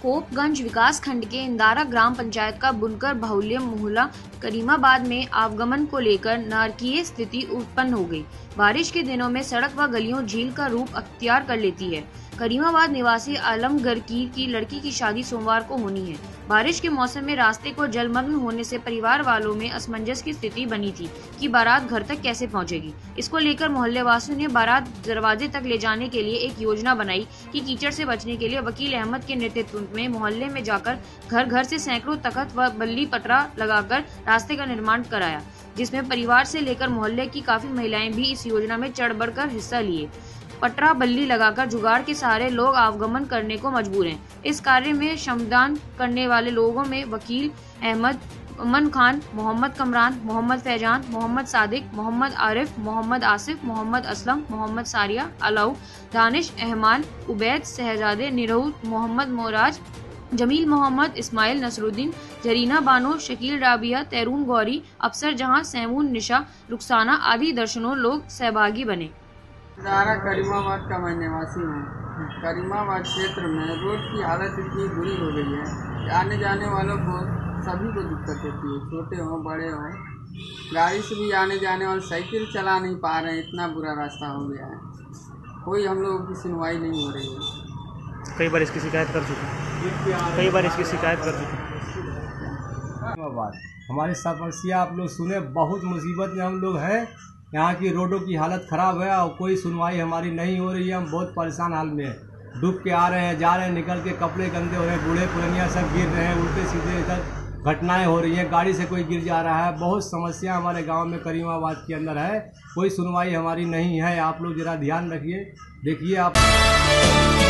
कोपगंज विकास खंड के इंदारा ग्राम पंचायत का बुनकर बाहुल्य मोहल्ला करीमाबाद में आवागमन को लेकर नारकीय स्थिति उत्पन्न हो गई। बारिश के दिनों में सड़क व गलियों झील का रूप अख्तियार कर लेती है। करीमाबाद निवासी आलमगीर की लड़की की शादी सोमवार को होनी है। बारिश के मौसम में रास्ते को जलमग्न होने से परिवार वालों में असमंजस की स्थिति बनी थी कि बारात घर तक कैसे पहुंचेगी। इसको लेकर मोहल्ले वासियों ने बारात दरवाजे तक ले जाने के लिए एक योजना बनाई कि कीचड़ से बचने के लिए वकील अहमद के नेतृत्व में मोहल्ले में जाकर घर घर से सैकड़ों तख्त व बल्ली पटरा लगाकर रास्ते का निर्माण कराया, जिसमें परिवार से लेकर मोहल्ले की काफी महिलाएं भी इस योजना में चढ़ बढ़कर हिस्सा लिए। पटरा बल्ली लगाकर जुगाड़ के सहारे लोग आवागमन करने को मजबूर हैं। इस कार्य में श्रमदान करने वाले लोगों में वकील अहमद, अमन खान, मोहम्मद कमरान, मोहम्मद फैजान, मोहम्मद सादिक, मोहम्मद आरिफ, मोहम्मद आसिफ, मोहम्मद असलम, मोहम्मद सारिया, अलाउ, दानिश अहमान, उबैद, शहजादे, निरहू, मोहम्मद मोराज, जमील मोहम्मद, इस्माइल, नसरुद्दीन, जरीना बानो, शकील राबिया, तैरून गौरी, अफसर जहां, सैमून, निशा, रुखसाना आदि दर्जनों लोग सहभागी बने। इंदारा करीमाबाद का मैं निवासी हूँ। करीमाबाद क्षेत्र में रोड की हालत इतनी बुरी हो गई है कि आने जाने वालों को सभी को दिक्कत होती है, छोटे हों बड़े हों। गाड़ी से भी आने जाने वाले साइकिल चला नहीं पा रहे हैं, इतना बुरा रास्ता हो गया है। कोई हम लोगों की सुनवाई नहीं हो रही है। कई बार इसकी शिकायत कर चुके हमारी समस्या आप लोग सुने, बहुत मुसीबत में हम लोग हैं। यहाँ की रोडों की हालत ख़राब है और कोई सुनवाई हमारी नहीं हो रही है। हम बहुत परेशान हाल में डूब के आ रहे हैं, जा रहे हैं, निकल के कपड़े गंदे हो रहे हैं, बूढ़े पुरनिया सब गिर रहे हैं, उल्टे सीधे इधर घटनाएं हो रही हैं, गाड़ी से कोई गिर जा रहा है। बहुत समस्या हमारे गांव में करीमाबाद के अंदर है, कोई सुनवाई हमारी नहीं है। आप लोग ज़रा ध्यान रखिए, देखिए आप।